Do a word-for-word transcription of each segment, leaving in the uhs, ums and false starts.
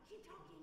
Keep talking.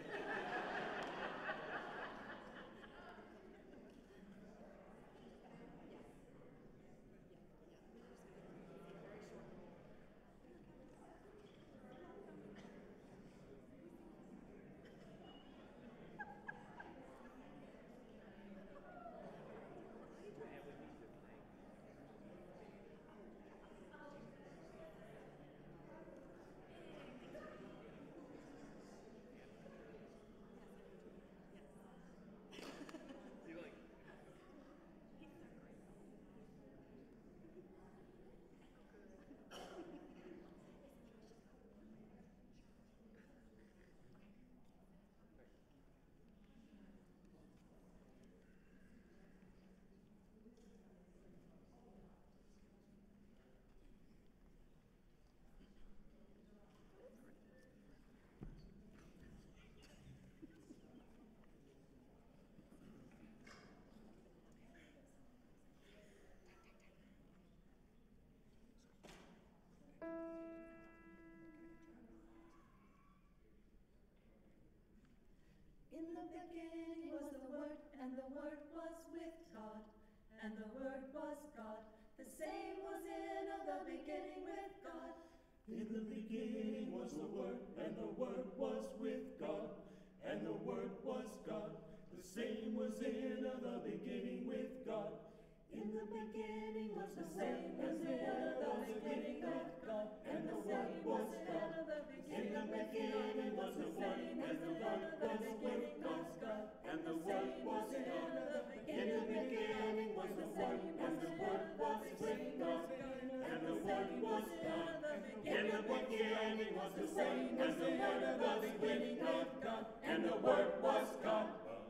In the beginning was the Word, and the Word was with God, and the Word was God. The same was in the beginning with God. In the beginning was the Word, and the Word was with God, and the Word was God. The same was in the beginning with God. In the beginning was the same as in the beginning with God, and the Word was God. In the beginning was the Word, and the Word was with God, and the Word was God. In the beginning was the Word, and the Word was with God, and the Word was God. In the beginning was the same as the Word was with God, and the Word was God.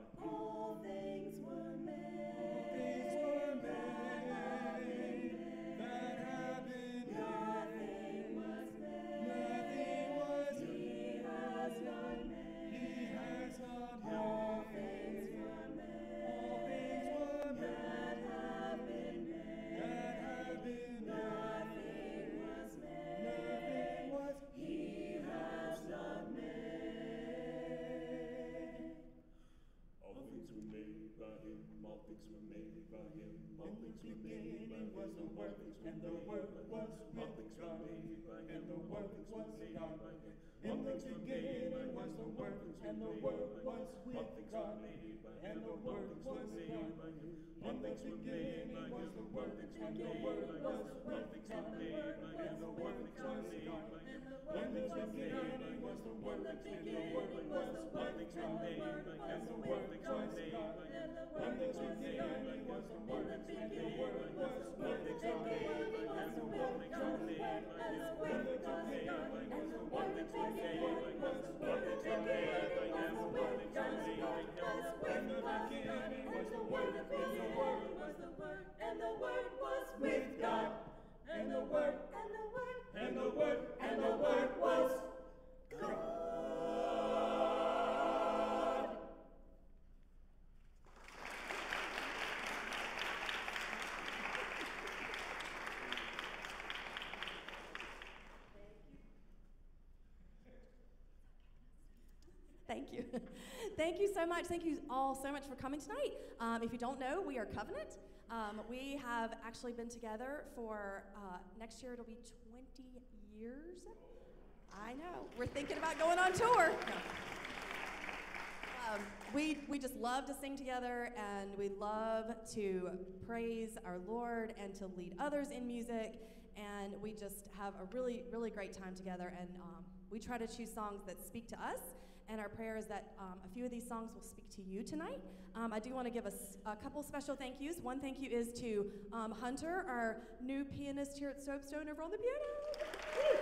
All things were made. Things were made that have been Nothing was made. Nothing was He has not made. He has not made. All things were made. All things were made That have been made. that have been Nothing was made. Nothing was He has not made. All things were made by Him. All things were made by Him. All things were made by Him. was the Word, and the Word was All with things were God, made by Him. and the All Word things was were made God. by Him. In All the things were made by beginning Him. was the All Word, things and the were Word made by was Him. with All things God, were made by and Him. the All Word things was were made God. by Him. In All the things were made beginning by was Him. the All Word, things and were the made Word by was Him. with All things God, were made by Him. and the All Word things was were made God. by Him. And the All In the things were made by beginning Him. was the In Word, the and the beginning Word was was the with Word, All things were and the made Word by Him. and was the All Word with things were was God. made God. by Him. And the All In Word the things were was made God. by beginning Him. was the In Word, the All things were and the made Word by beginning Him. was was the All Word, with things and were God, the made Word by was and Him. the with All Word things God. were was made God. by And Him. the In All the Word things were was made God. by beginning Him. was And the the All Word, Word things was were and the made Word by beginning Him. was was the All Word. with The things were God. made by beginning was Him. the All Word things In were the was made by God. Him. Was in with the God. beginning And was the the Word Word, the and the Word beginning was the Word, and the Word was with God. And the Word, and the Word, And the Word, and the Word was God. Thank you. Thank you so much. Thank you all so much for coming tonight. Um, if you don't know, we are Covenant. Um, we have actually been together for, uh, next year it'll be twenty years. I know. We're thinking about going on tour. Um, we, we just love to sing together, and we love to praise our Lord and to lead others in music, and we just have a really, really great time together, and um, we try to choose songs that speak to us, and our prayer is that um, a few of these songs will speak to you tonight. Um, I do want to give a, s- a couple special thank yous. One thank you is to um, Hunter, our new pianist here at Soapstone over on the piano.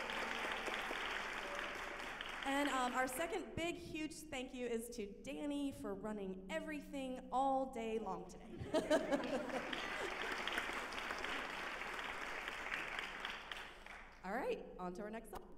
And um, our second big, huge thank you is to Danny for running everything all day long today. All right, on to our next song.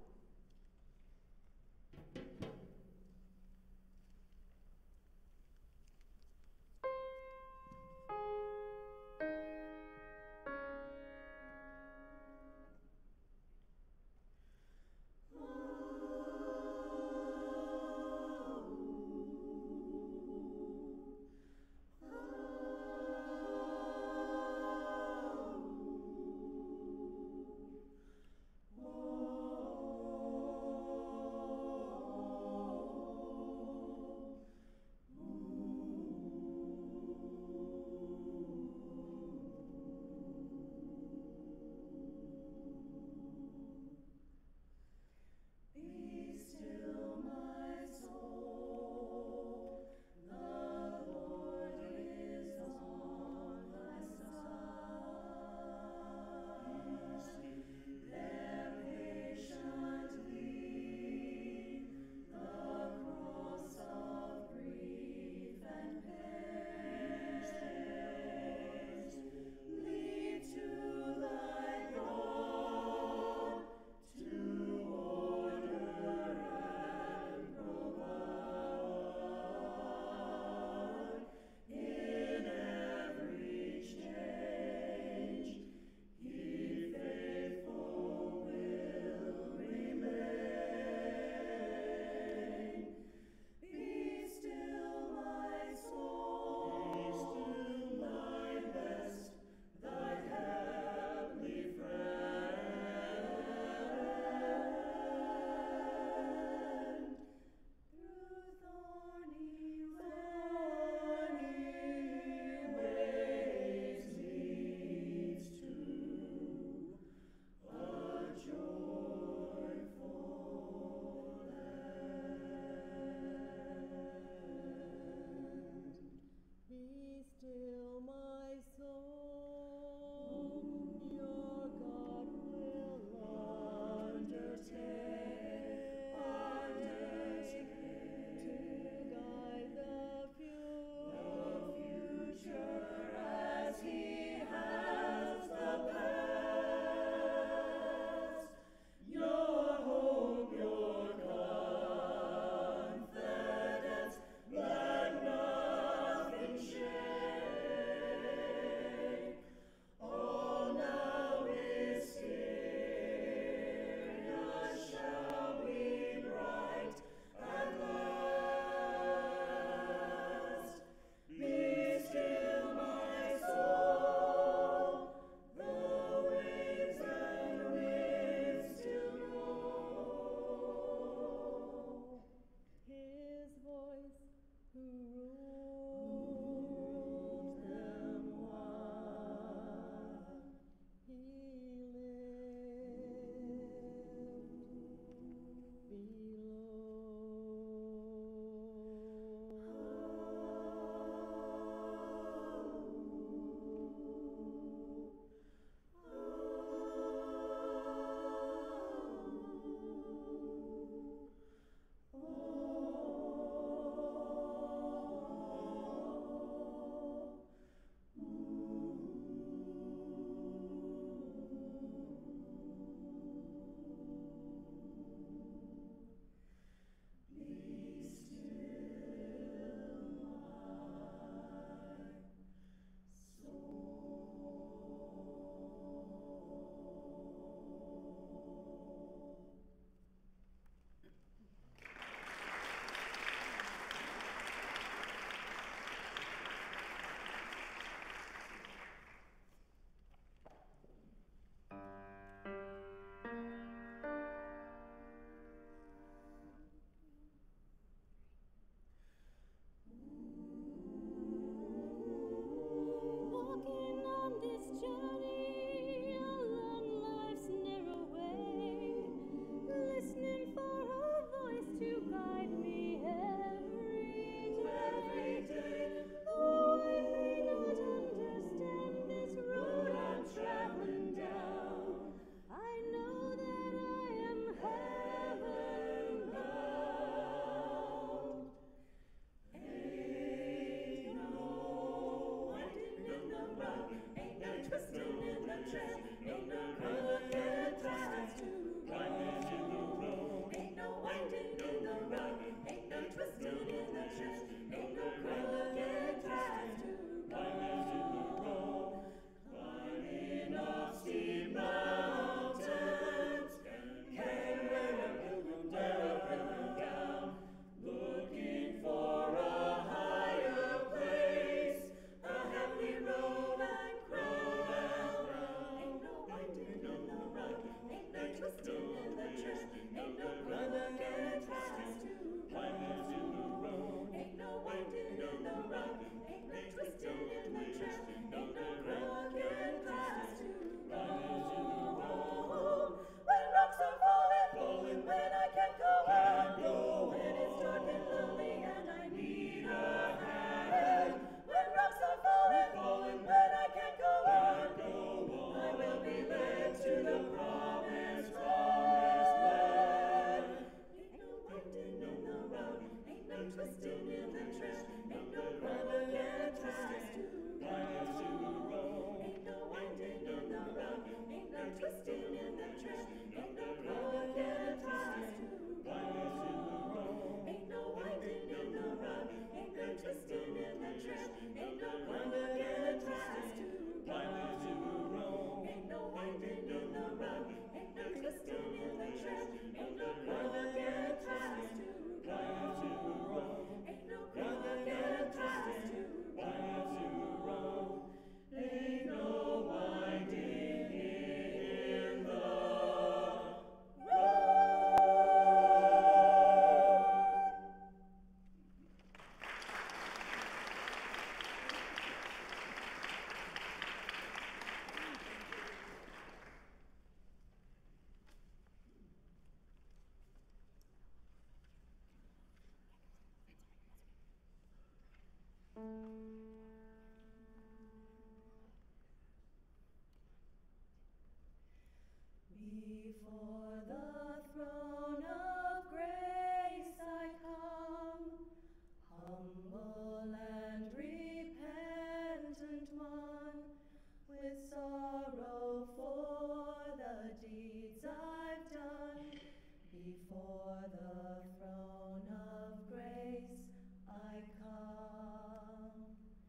Before the throne of grace I come.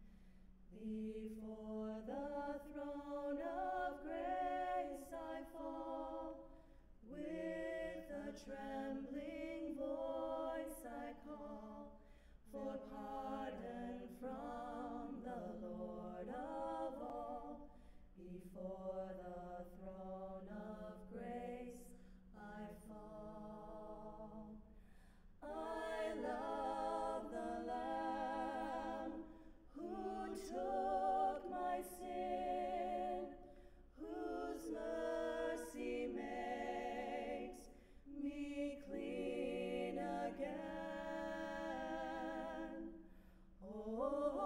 Before the throne of grace I fall. With a trembling voice I call for pardon from the Lord of all. Before the throne of grace I fall. I love the Lamb who took my sin, whose mercy makes me clean again. Oh,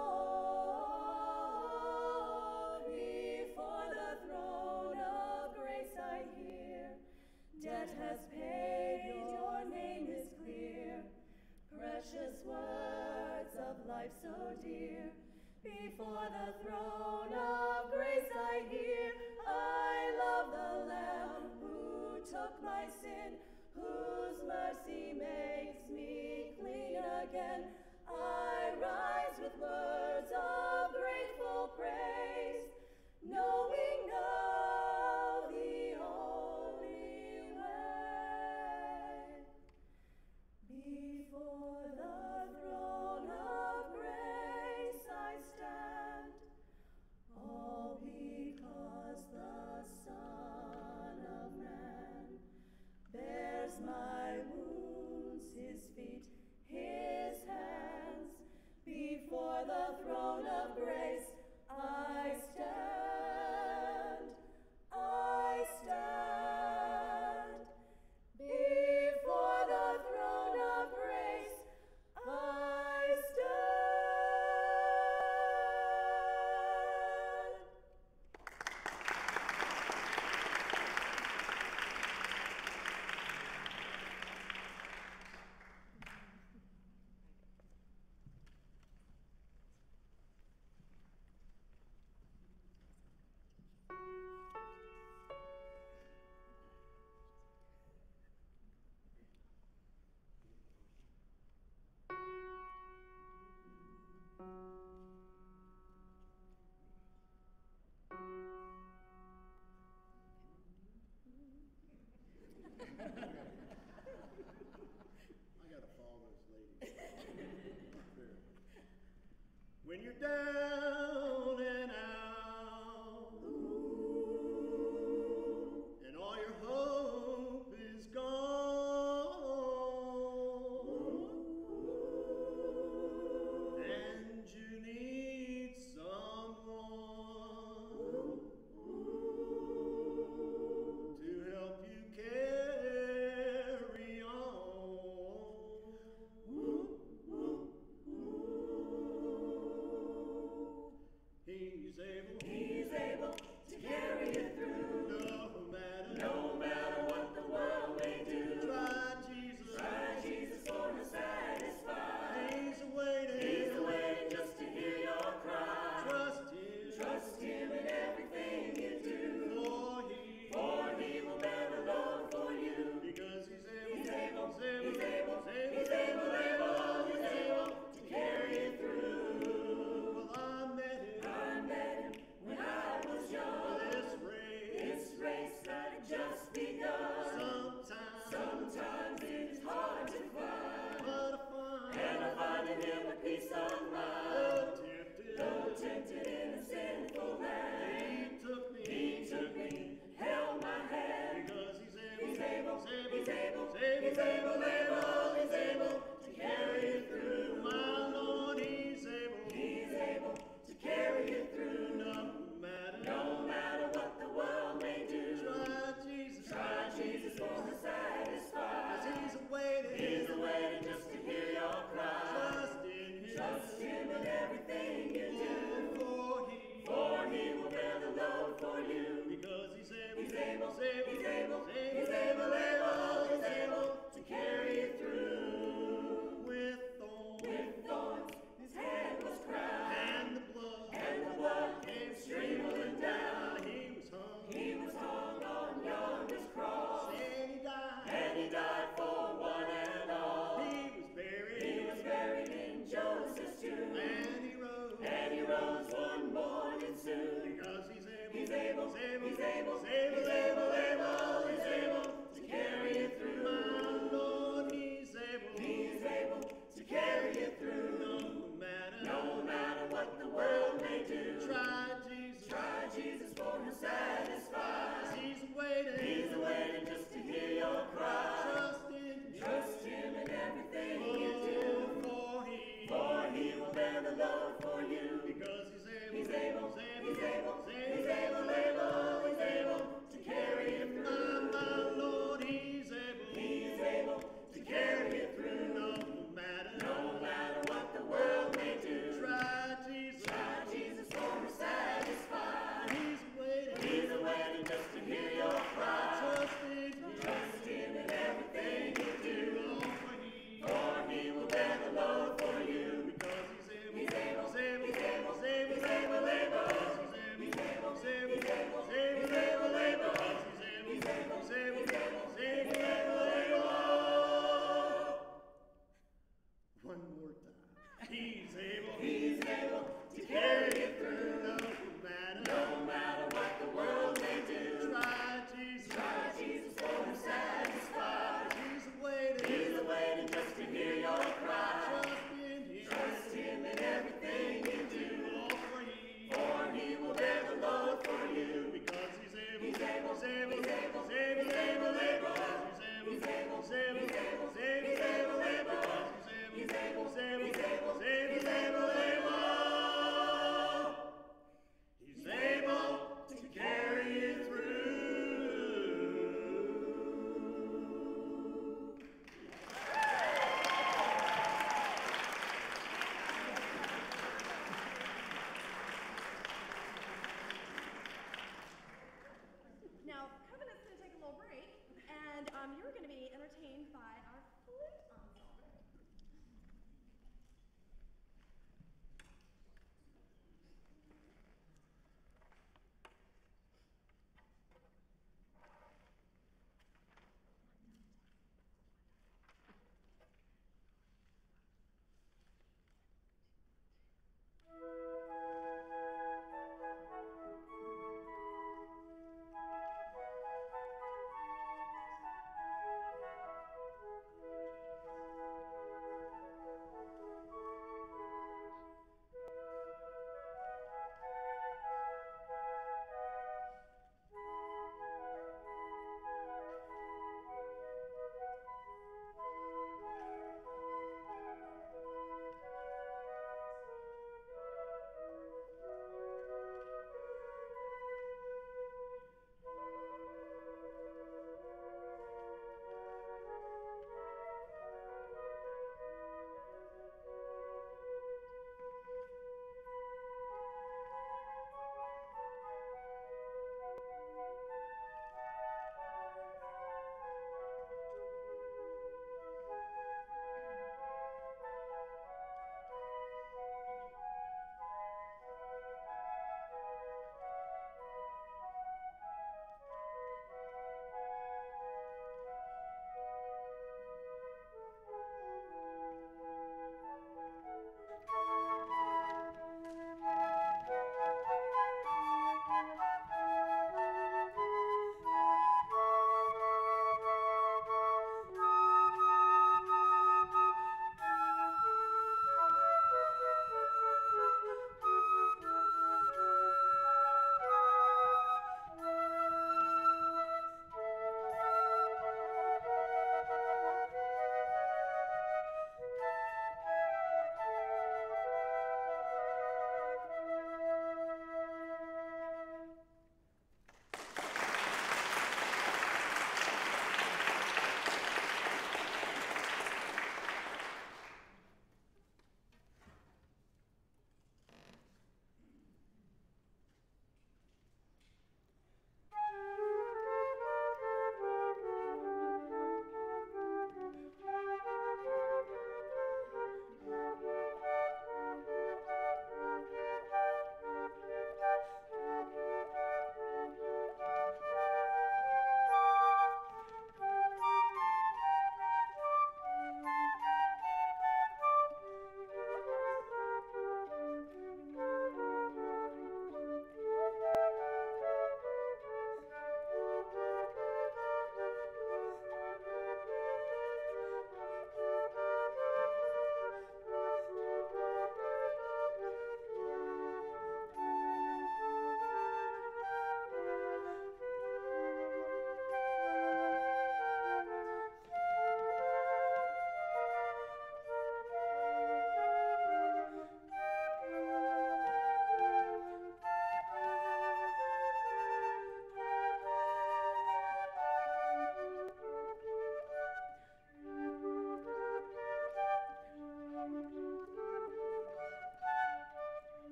before the throne of grace I hear, debt has paid, your name is clear. Precious words of life so dear. Before the throne of grace I hear, I love the Lamb who took my sin, whose mercy makes me clean again. I rise with words of grateful praise, knowing now the only way. Before the throne of grace I stand, all because the Son of Man bears my wounds, his feet, his hands. Before the throne of grace I stand, I stand. Before the throne of grace I stand. I gotta follow this lady. When you're down and out, and all your hope is gone, and you need someone to help you carry on. He's able, He's able to carry you through, no matter, no matter what the world may do. try Jesus, Try Jesus for to satisfy. He's waiting, He's waiting just to hear your cry. trust Him, Trust Him in everything you do, for He, for He will bear the load for you. because He's able, He's able, He's able, He's able, He's able, able, He's able to carry you through. Well, I met Him I met Him when I was young. this race, This race that had just begun. sometimes, Sometimes it's hard to find, but I find, and I find in Him a peace of mind. oh, tempted, Though tempted in a sinful land, He took me, He took me, held my hand. because He's able, He's able, He's able, He's able, He's able, He's able, able, He's able to carry you through. my Lord, He's able, He's able to carry you through. no matter, No matter what the world may do, try Jesus, try Jesus for to satisfy. 'cause He's waiting, He's waiting just to hear your cry. trust in Him, Trust Him in everything you do, for He, for He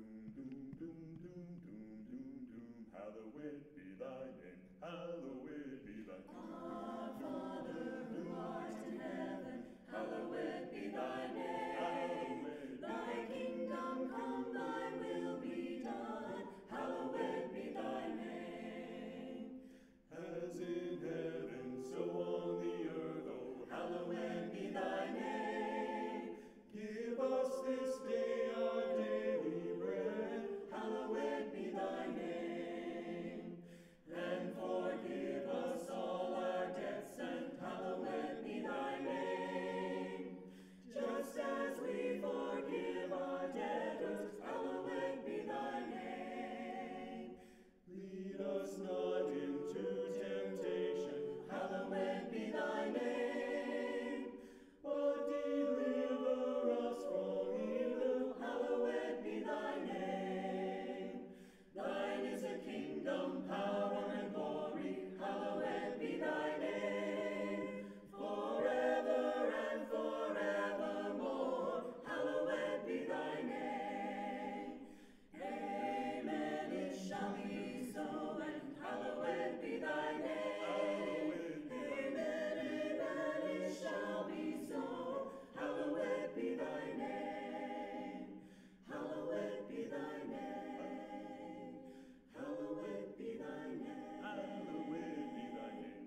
doom, doom, doom, doom, doom, doom, doom. Hallowed be thy name, hallowed be thy name. Our Father who art in heaven, hallowed be thy name. Thy kingdom come, thy will be done, hallowed be thy name. As in heaven, so on the earth, oh, hallowed be thy name. Give us this day our daily bread, hallowed be thy name. And forgive us all our debts, and hallowed be thy name. Just as we forgive our debtors, hallowed be thy name. Lead us not into temptation, hallowed be thy name. But deliver us from evil, hallowed be thy name. Thine is the kingdom, power, and glory, hallowed be thy name. Forever and forevermore, hallowed be thy name. Amen, it shall be so, and hallowed be thy name. Amen, amen, it shall be so, hallowed be thy name. Hallowed be thy name. Hallowed be thy name. Hallowed be thy name.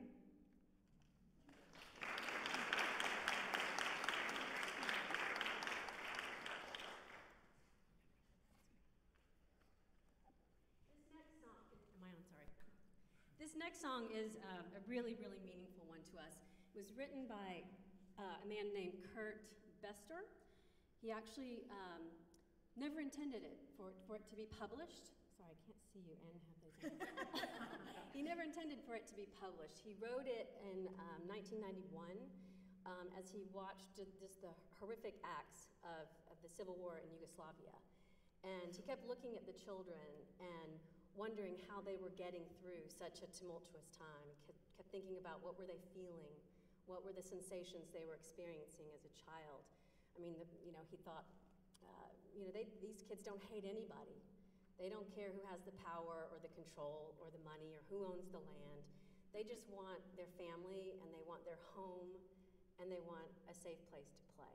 This next song, am I on? Sorry. This next song is um, a really, really meaningful one to us. It was written by uh, a man named Kurt Bester. He actually um, never intended it for, for it to be published. Sorry, I can't see you and have those on. He never intended for it to be published. He wrote it in um, nineteen ninety-one um, as he watched just the horrific acts of, of the civil war in Yugoslavia. And he kept looking at the children and wondering how they were getting through such a tumultuous time. Kept, kept thinking about what were they feeling, what were the sensations they were experiencing as a child. I mean, the, you know, he thought, uh, you know, they, these kids don't hate anybody. They don't care who has the power or the control or the money or who owns the land. They just want their family and they want their home and they want a safe place to play.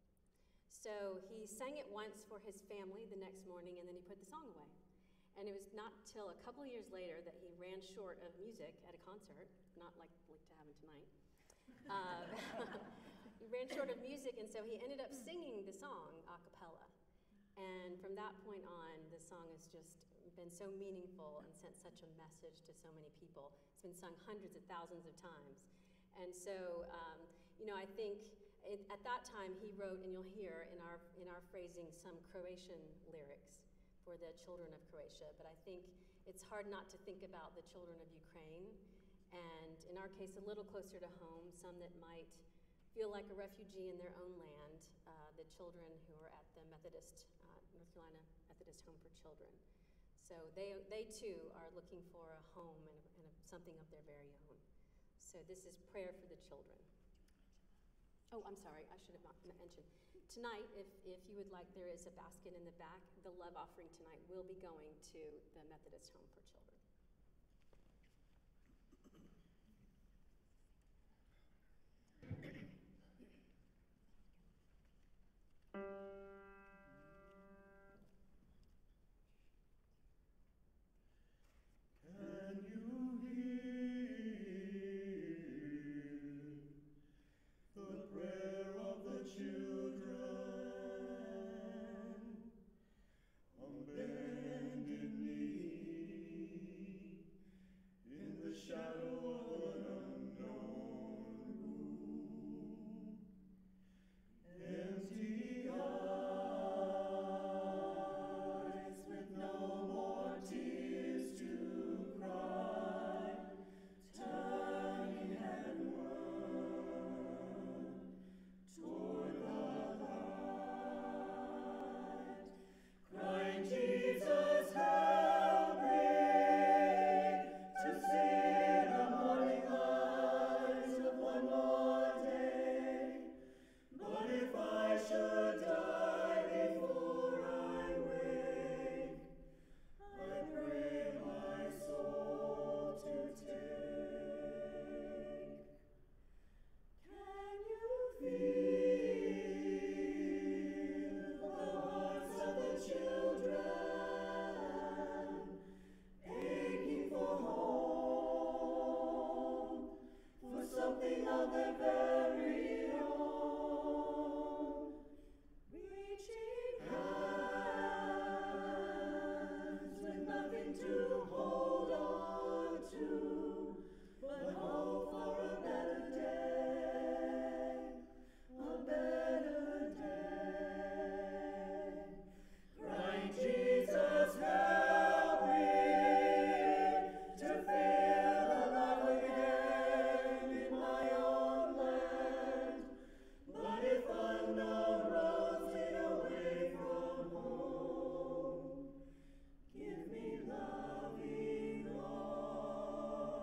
So he sang it once for his family the next morning and then he put the song away. And it was not till a couple of years later that he ran short of music at a concert, not like like to happen tonight. Uh, he ran short of music, and so he ended up singing the song a cappella. And from that point on, the song has just been so meaningful and sent such a message to so many people. It's been sung hundreds of thousands of times. And so, um, you know, I think it, at that time he wrote, and you'll hear in our, in our phrasing, some Croatian lyrics for the children of Croatia. But I think it's hard not to think about the children of Ukraine, and in our case, a little closer to home, some that might feel like a refugee in their own land, uh, the children who are at the Methodist, uh, North Carolina Methodist Home for Children. So they, they too are looking for a home and, a, and a, something of their very own. So this is Prayer for the Children. Oh, I'm sorry, I should have not mentioned. Tonight, if, if you would like, there is a basket in the back. The love offering tonight will be going to the Methodist Home for Children. Can you hear the prayer of the children on bended knee? nothing to hold on to, but hope for a better day, a better day. Crying, Jesus, help me to feel alive again in my own land. But if unknown roads lead away from home, give me loving arms.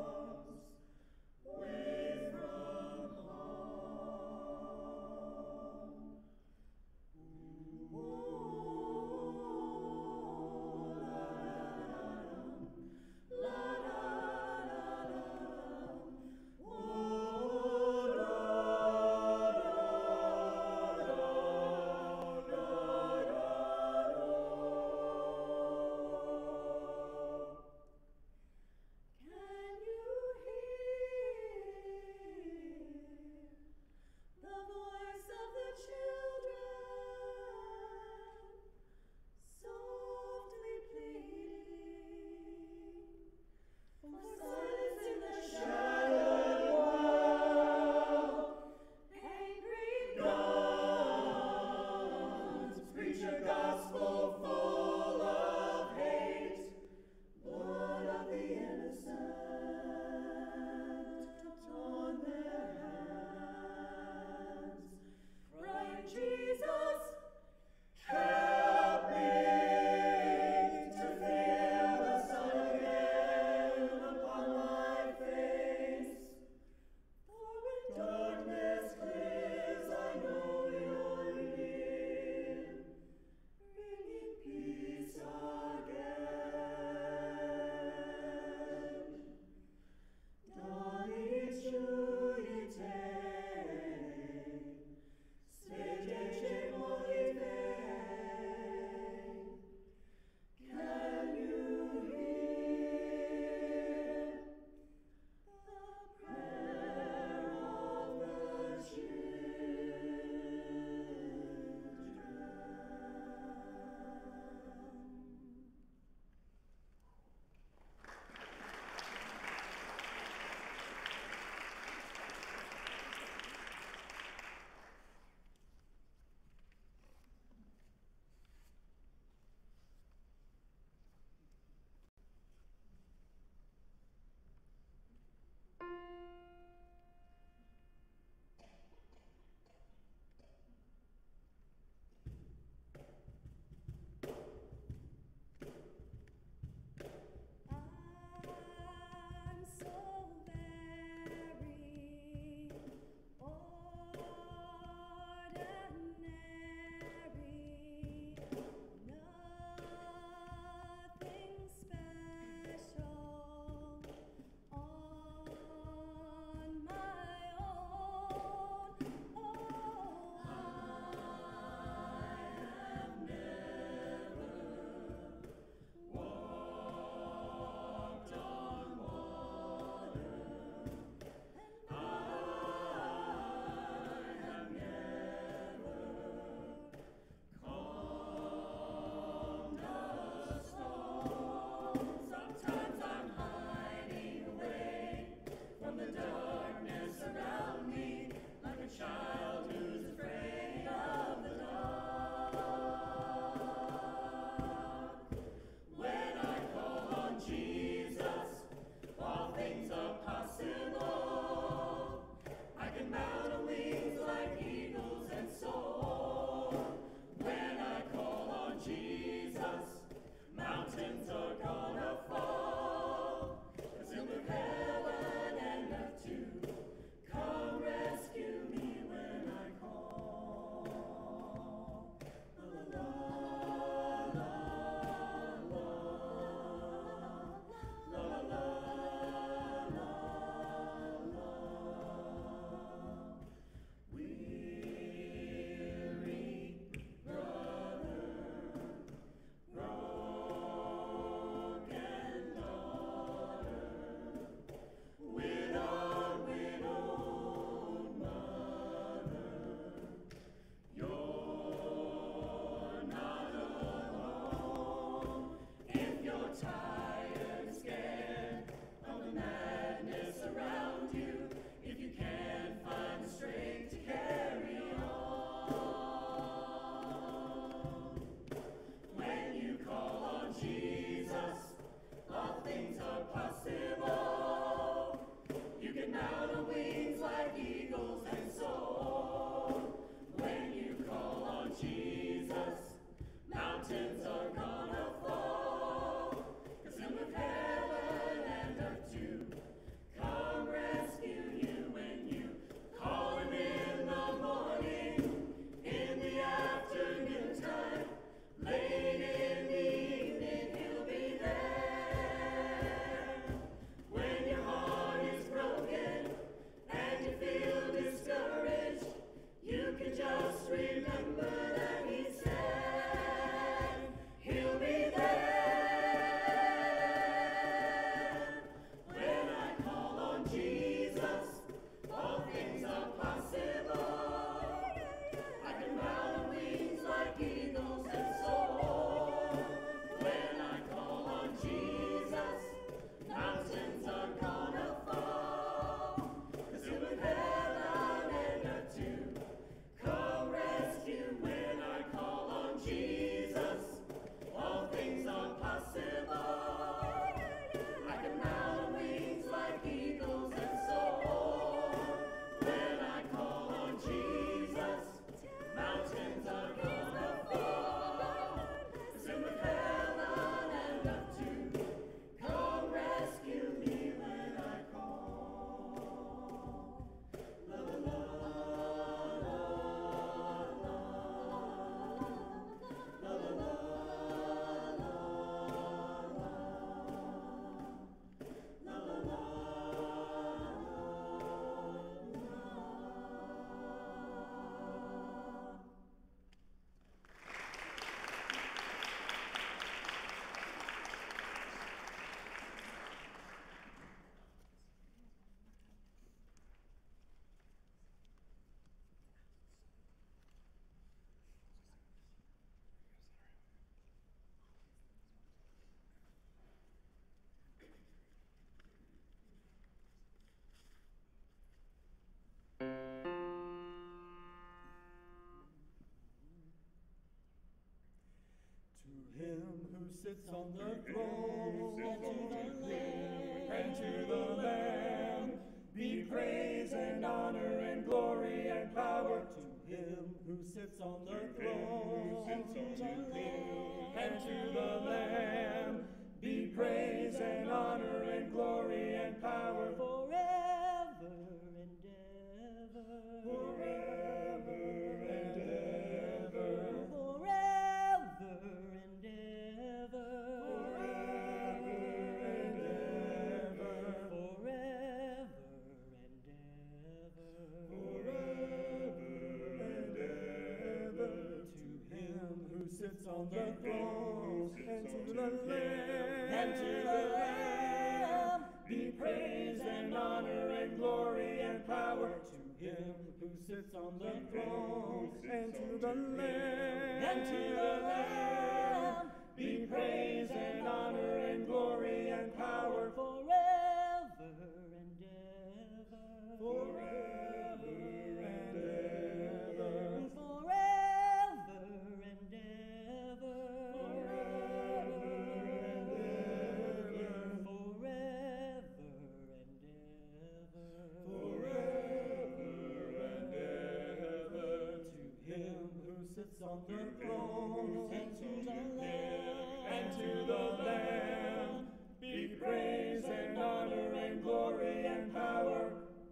on the throne, and to the Lamb be praise and honor and glory and power to him who sits on the throne, and to the Lamb, and to the Lamb be praise and honor and glory and power forever and ever, forever and ever, forever and ever, forever and ever, forever and ever, forever and ever. To him who sits on the throne, and to the Lamb, and to the Lamb be praise and honor and glory and power. To him who sits on the throne, and to the Lamb, and to the Lamb be praise and honor and glory and power forever and ever, forever and ever, forever and ever, forever and ever, forever and ever, forever and ever. To him who sits on the throne, and to the Lamb, and to the Lamb be praise and honor and glory and power.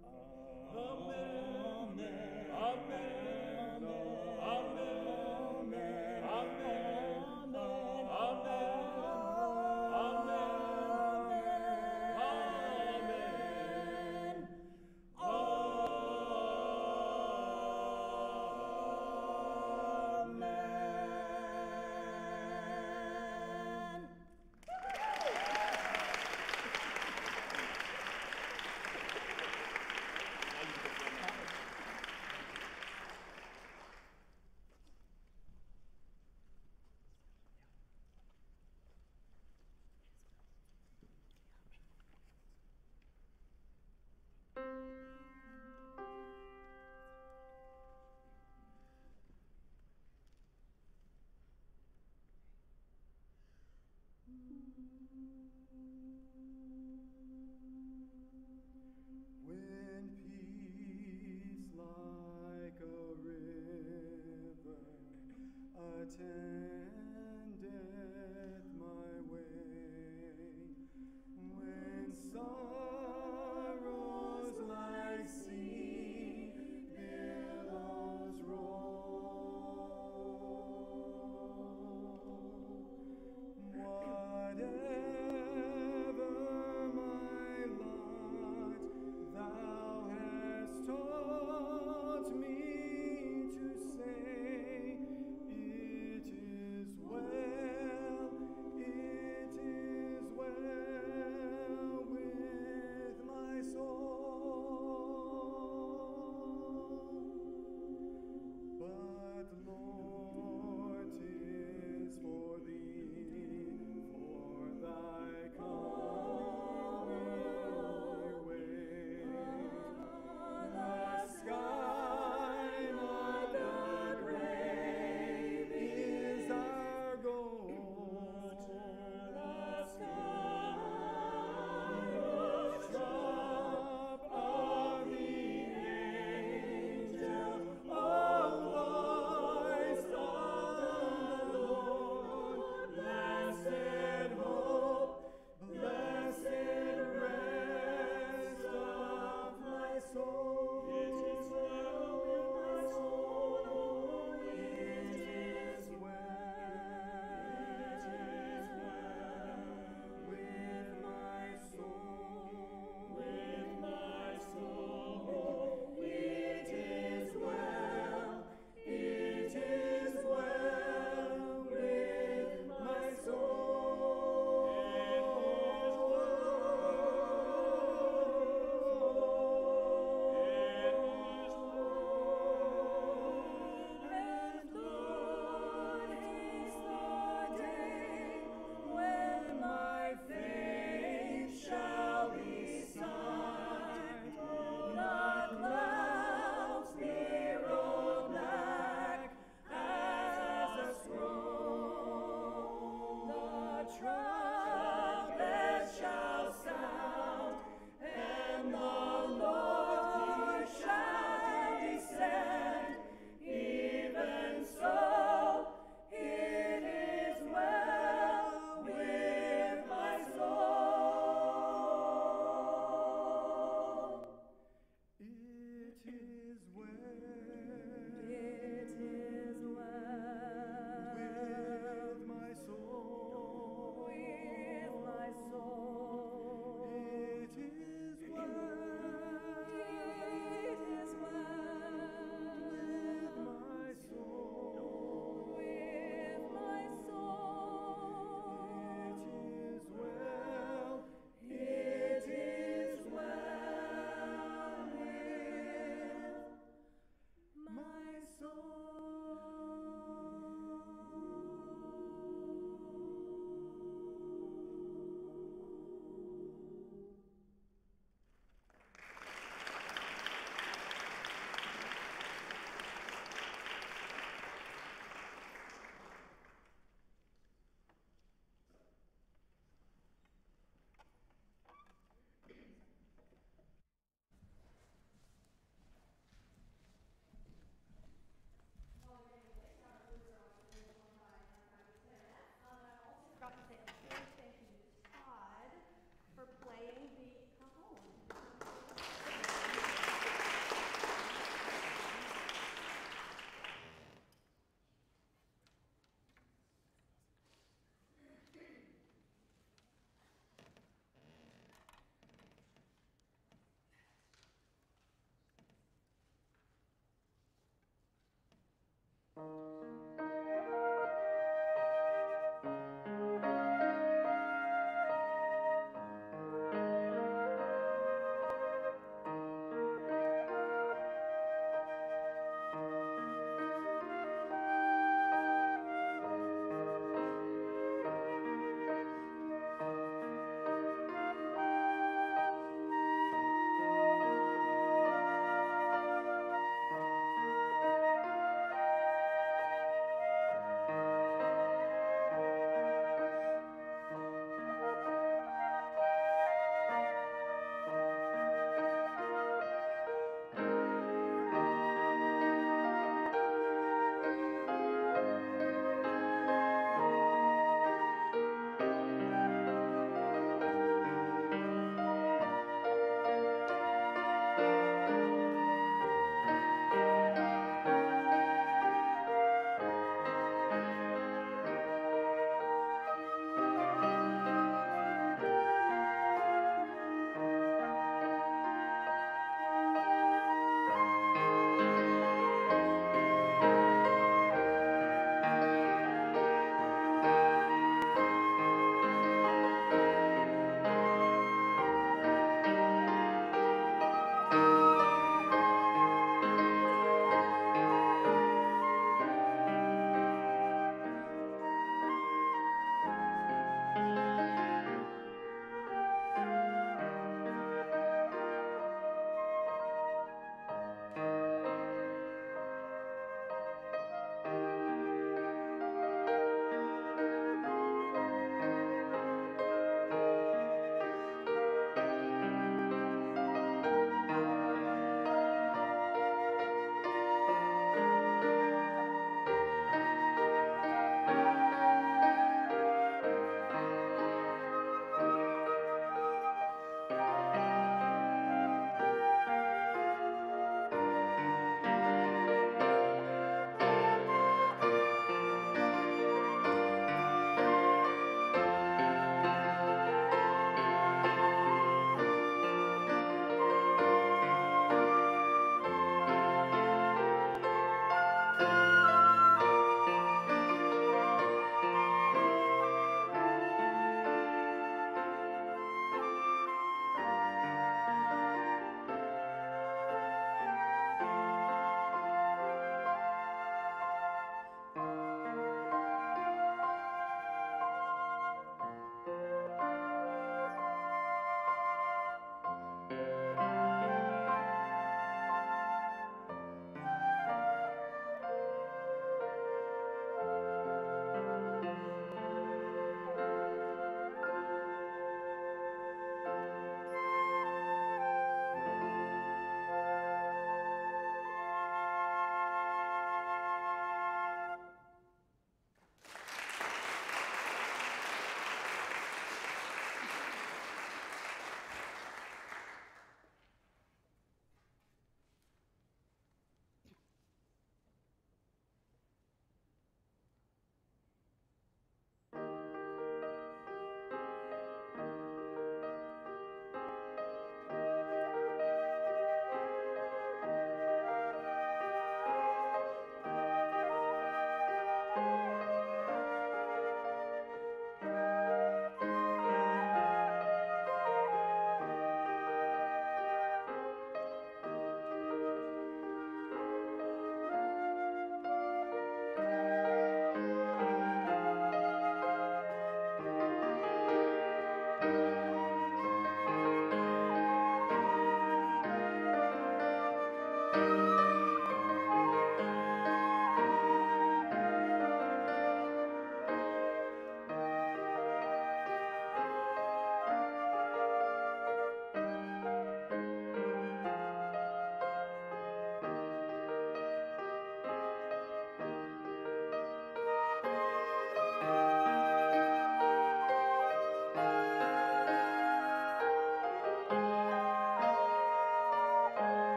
Amen. Amen. Amen. Amen. Amen. Amen.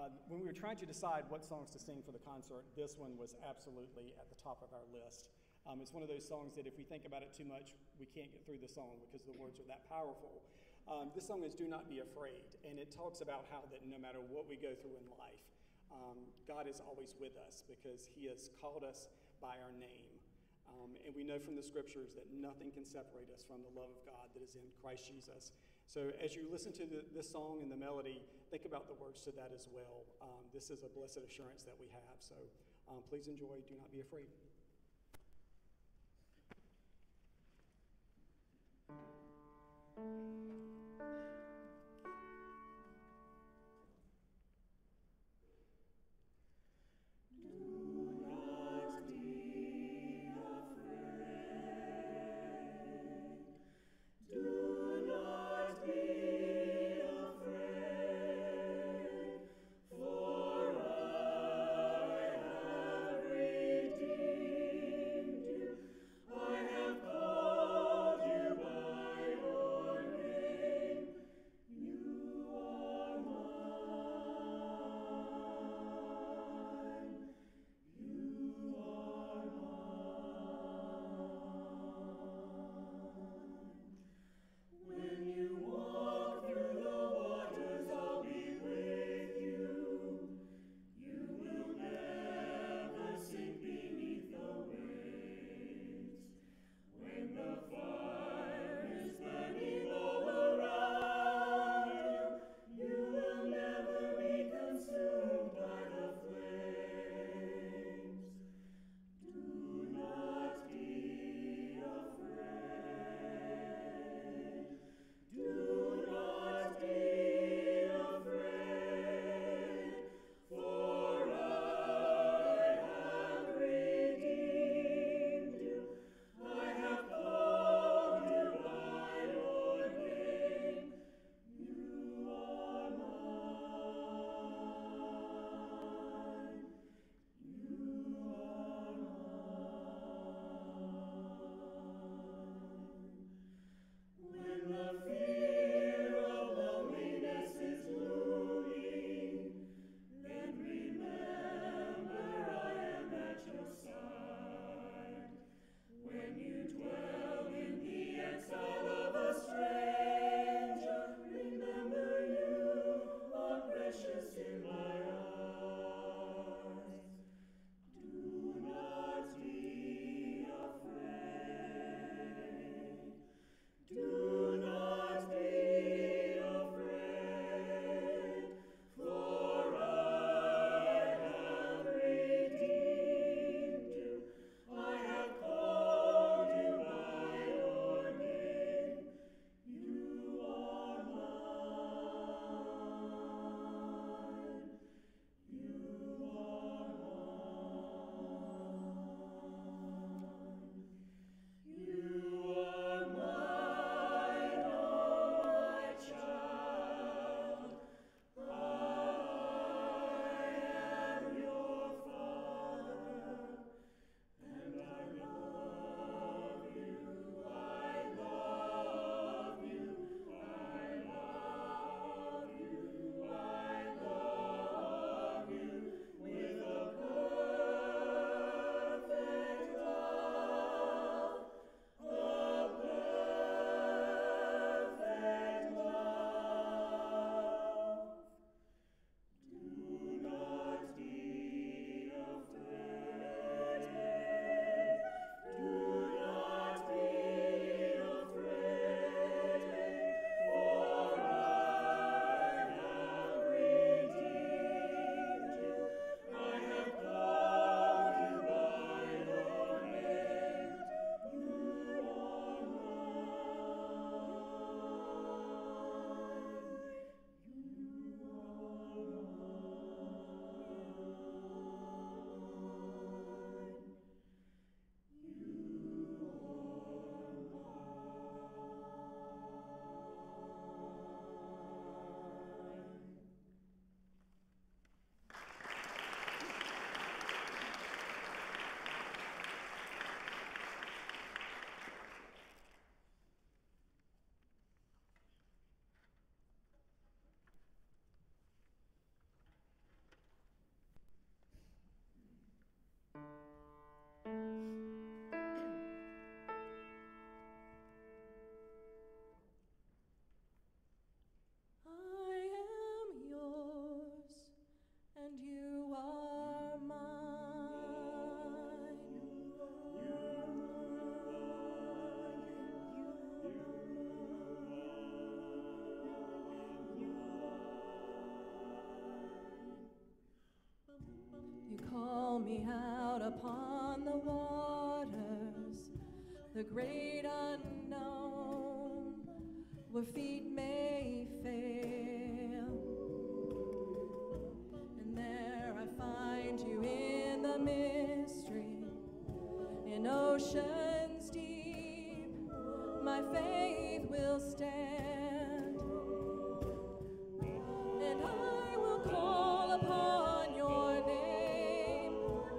Uh, when we were trying to decide what songs to sing for the concert, this one was absolutely at the top of our list. Um, it's one of those songs that if we think about it too much, we can't get through the song because the words are that powerful. Um, this song is Do Not Be Afraid, and it talks about how that no matter what we go through in life, um, God is always with us because he has called us by our name. Um, and we know from the scriptures that nothing can separate us from the love of God that is in Christ Jesus. So as you listen to the, this song and the melody, think about the words to that as well. Um, this is a blessed assurance that we have. So um, please enjoy Do Not Be Afraid. I have called you by your name. the great unknown, where feet may fail. And there I find you in the mystery, in oceans deep, my faith will stand. And I will call upon your name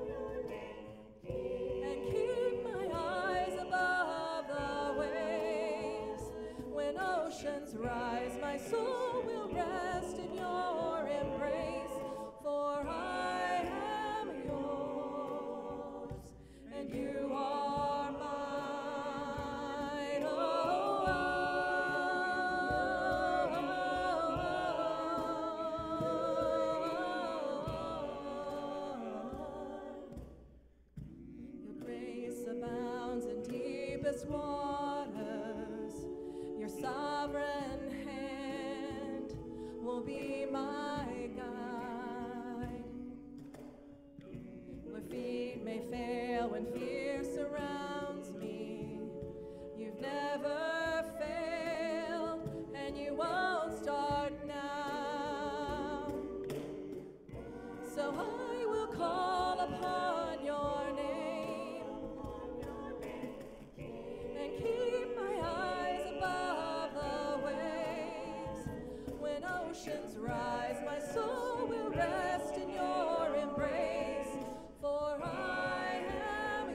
and keep my eyes above the waves. When oceans rise, my soul will rest in your embrace, for I am yours and you are mine. Oh, your grace abounds in deepest waters. Your sovereign hand will be my guide. Where feet may fail, when fear surrounds me, you've never failed, and you won't start now. So I will call upon your name and keep my eyes above the waves. When oceans rise, my soul will rest in your embrace, for I am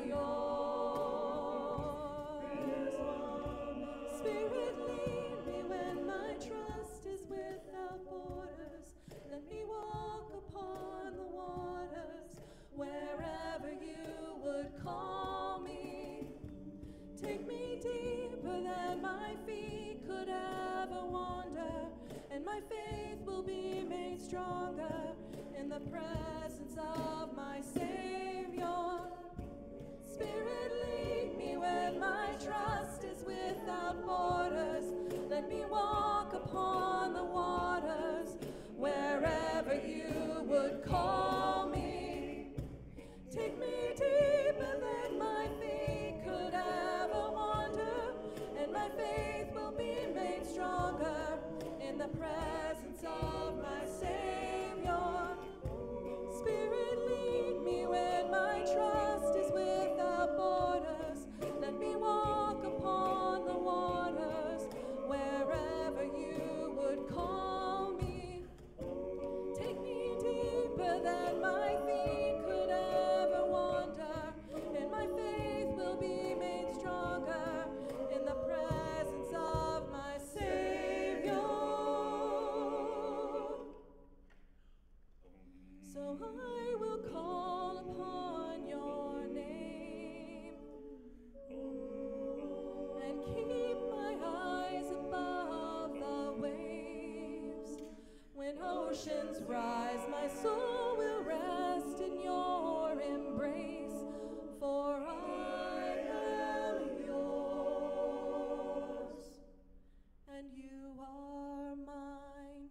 yours. Spirit, lead me when my trust is without borders. Let me walk upon the waters, wherever you would call me. Take me deeper than my feet could ever wander, and my faith will be made stronger in the presence of my Savior. Spirit, lead me when my trust is without borders. Let me walk upon the waters, wherever you would call me. Take me deeper than my feet could ever wander, and my faith will be made stronger in the presence of my Savior. Spirit, lead me when my trust is without borders. Let me walk upon the waters, wherever you would call me. Take me deeper than my feet could ever wander, and my faith will be made stronger in the presence of my Savior. So I will call upon your name and keep my eyes above the waves. When oceans rise, my soul will rest in your embrace, for I am yours and you are mine.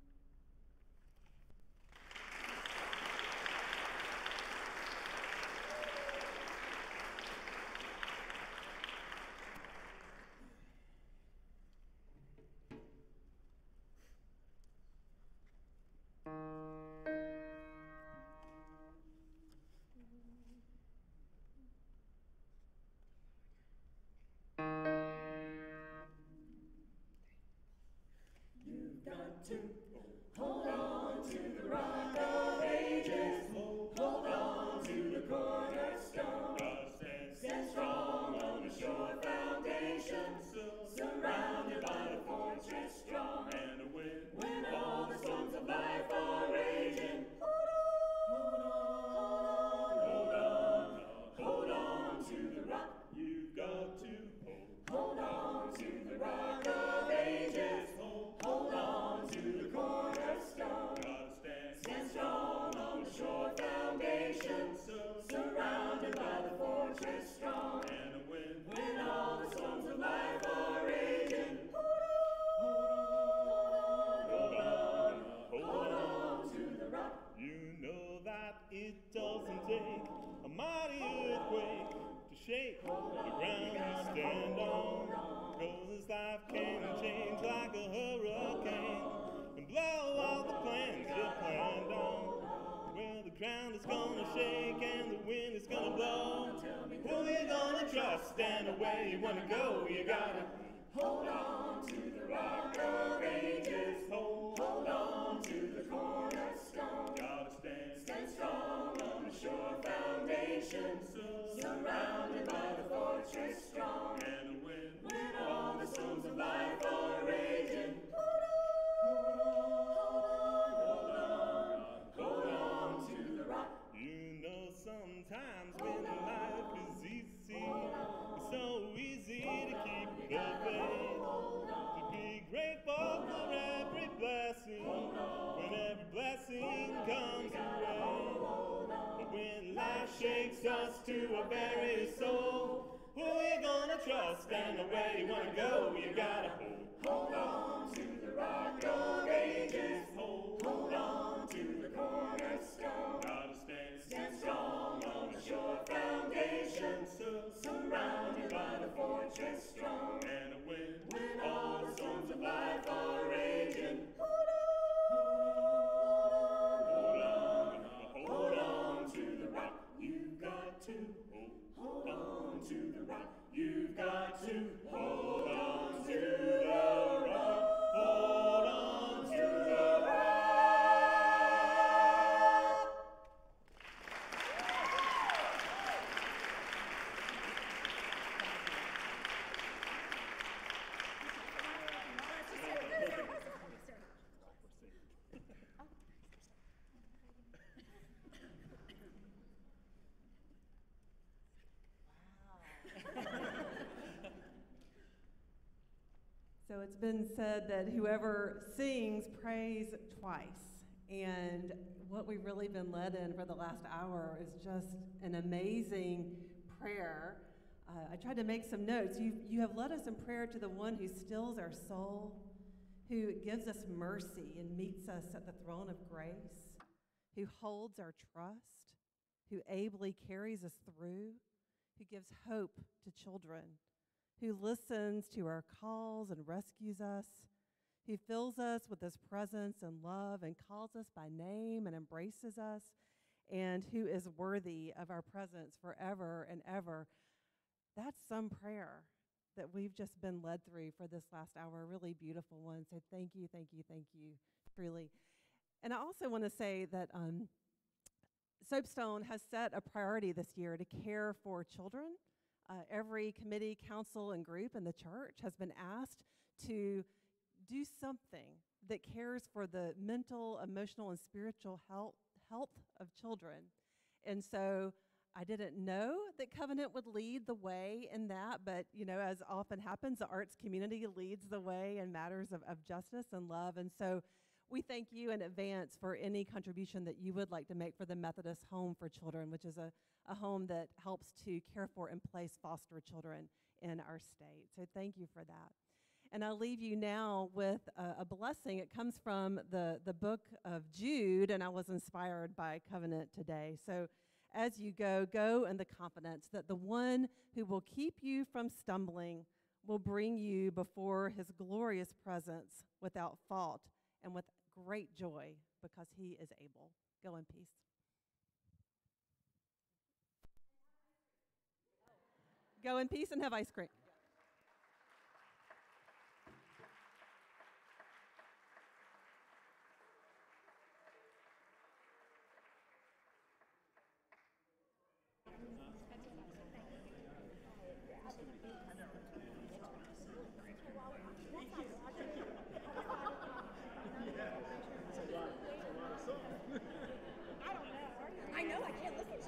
You've got to hold on to the rock of ages. Hold on to the cornerstone. Stand strong on a sure foundation. Surrounded by the fortress strong. And when, when all the storms of life are raging, hold on, hold on, hold on to the rock. You've got to hold on to the rock of ages. Hold on to the cornerstone. Stand trust, and the way you wanna go, you gotta hold on to the rock of ages. Hold, hold on to the cornerstone. Gotta stand, stand strong on the sure foundation. Surrounded by the fortress strong. And when, when all the storms of life are raging, hold on, hold on, hold on, hold on to the rock. You know sometimes when life is easy, it's so easy to keep the faith, to be grateful for every blessing, when every blessing comes away. But when life shakes us to our very soul, who you gonna trust and the way you wanna go, you gotta hold, hold on to the rock of ages, hold, hold on to the cornerstone. Gotta stand, stand strong on the sure foundation, surrounded by the fortress strong. And when, when all the storms of life are raging, hold on, hold on, hold on to the rock. You've got to hold, hold on to the rock. You've got to hold on to the rock. Hold on to the rock. So it's been said that whoever sings prays twice. And what we've really been led in for the last hour is just an amazing prayer. Uh, I tried to make some notes. You, you have led us in prayer to the one who stills our soul, who gives us mercy and meets us at the throne of grace, who holds our trust, who ably carries us through, who gives hope to children, who listens to our calls and rescues us, who fills us with his presence and love and calls us by name and embraces us, and who is worthy of our presence forever and ever. That's some prayer that we've just been led through for this last hour, a really beautiful one. So thank you, thank you, thank you, truly. And I also want to say that um, Soapstone has set a priority this year to care for children. Uh, every committee, council, and group in the church has been asked to do something that cares for the mental, emotional, and spiritual health, health of children. And so I didn't know that Covenant would lead the way in that, but you know, as often happens, the arts community leads the way in matters of, of justice and love. And so we thank you in advance for any contribution that you would like to make for the Methodist Home for Children, which is a, a home that helps to care for and place foster children in our state. So thank you for that. And I'll leave you now with a, a blessing. It comes from the, the book of Jude, and I was inspired by Covenant today. So as you go, go in the confidence that the one who will keep you from stumbling will bring you before his glorious presence without fault and with great joy, because he is able. Go in peace. Go in peace and have ice cream. I know, I can't listen to